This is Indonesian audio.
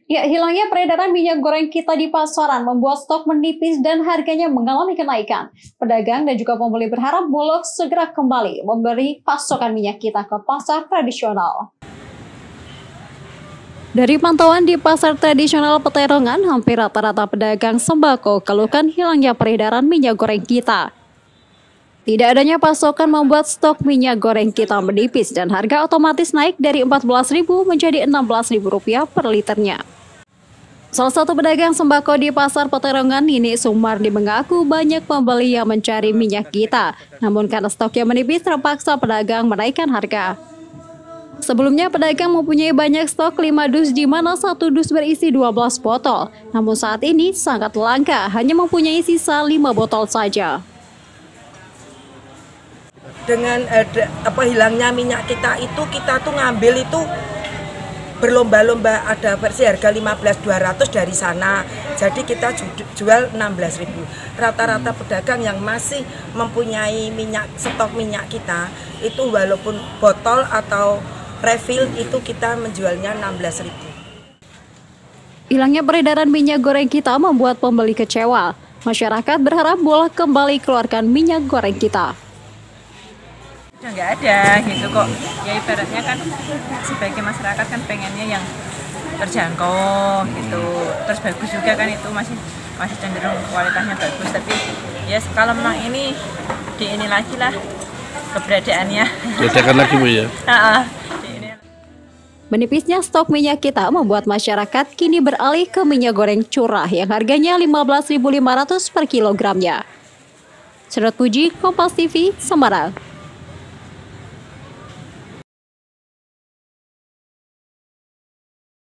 Ya, hilangnya peredaran minyak goreng kita di pasaran membuat stok menipis dan harganya mengalami kenaikan. Pedagang dan juga pembeli berharap Bulog segera kembali memberi pasokan minyak kita ke pasar tradisional. Dari pantauan di pasar tradisional Peterongan, hampir rata-rata pedagang sembako keluhkan hilangnya peredaran minyak goreng kita. Tidak adanya pasokan membuat stok minyak goreng kita menipis dan harga otomatis naik dari Rp14.000 menjadi Rp16.000 per liternya. Salah satu pedagang sembako di pasar Peterongan, Nini Sumardi, mengaku banyak pembeli yang mencari minyak kita. Namun karena stoknya menipis, terpaksa pedagang menaikkan harga. Sebelumnya pedagang mempunyai banyak stok 5 dus di mana satu dus berisi 12 botol. Namun saat ini sangat langka, hanya mempunyai sisa 5 botol saja. Dengan hilangnya minyak kita tuh ngambil itu berlomba-lomba, ada versi harga 15.200 dari sana, jadi kita jual 16.000. Rata-rata pedagang yang masih mempunyai stok minyak kita itu walaupun botol atau refill itu kita menjualnya 16.000. Hilangnya peredaran minyak goreng kita membuat pembeli kecewa. Masyarakat berharap Bulog kembali keluarkan minyak goreng kita. Udah nggak ada gitu kok, ya ibaratnya kan sebagai masyarakat kan pengennya yang terjangkau gitu, terus bagus juga kan, itu masih cenderung kualitasnya bagus, tapi ya kalau memang ini lagi lah keberadaannya. Diadakan lagi Bu ya? Menipisnya stok minyak kita membuat masyarakat kini beralih ke minyak goreng curah yang harganya Rp15.500 per kilogramnya. Serot Puji, Kompas TV, Semarang.